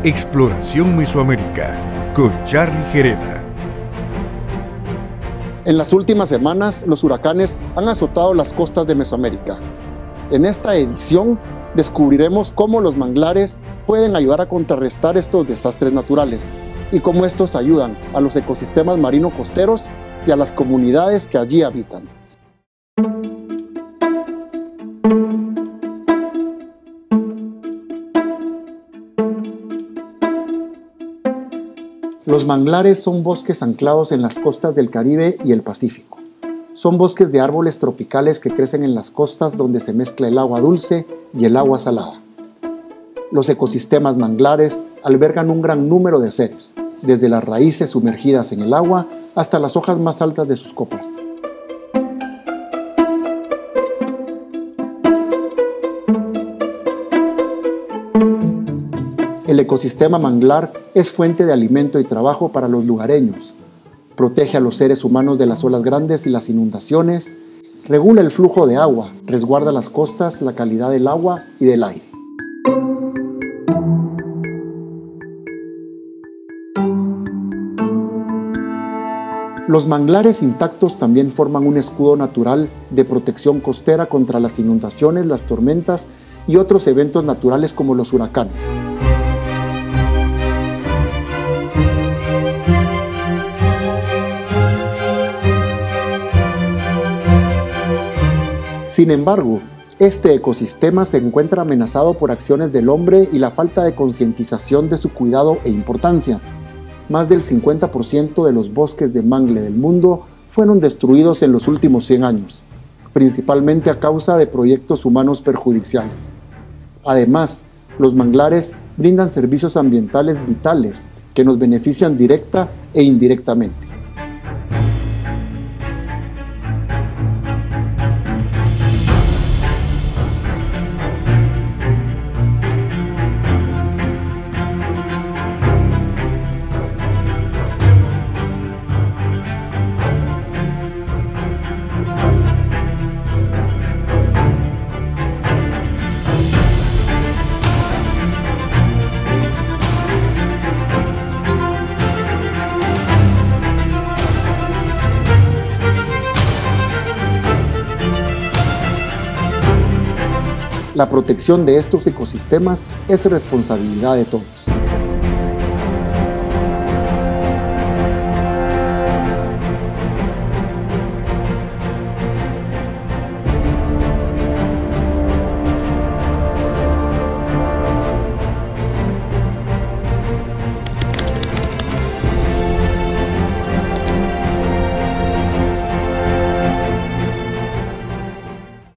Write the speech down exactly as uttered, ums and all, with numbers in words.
Exploración Mesoamérica con Charlie Gereda. En las últimas semanas, los huracanes han azotado las costas de Mesoamérica. En esta edición, descubriremos cómo los manglares pueden ayudar a contrarrestar estos desastres naturales y cómo estos ayudan a los ecosistemas marino-costeros y a las comunidades que allí habitan. Los manglares son bosques anclados en las costas del Caribe y el Pacífico. Son bosques de árboles tropicales que crecen en las costas donde se mezcla el agua dulce y el agua salada. Los ecosistemas manglares albergan un gran número de seres, desde las raíces sumergidas en el agua hasta las hojas más altas de sus copas. El ecosistema manglar es fuente de alimento y trabajo para los lugareños, protege a los seres humanos de las olas grandes y las inundaciones, regula el flujo de agua, resguarda las costas, la calidad del agua y del aire. Los manglares intactos también forman un escudo natural de protección costera contra las inundaciones, las tormentas y otros eventos naturales como los huracanes. Sin embargo, este ecosistema se encuentra amenazado por acciones del hombre y la falta de concientización de su cuidado e importancia. Más del cincuenta por ciento de los bosques de mangle del mundo fueron destruidos en los últimos cien años, principalmente a causa de proyectos humanos perjudiciales. Además, los manglares brindan servicios ambientales vitales que nos benefician directa e indirectamente. La protección de estos ecosistemas es responsabilidad de todos.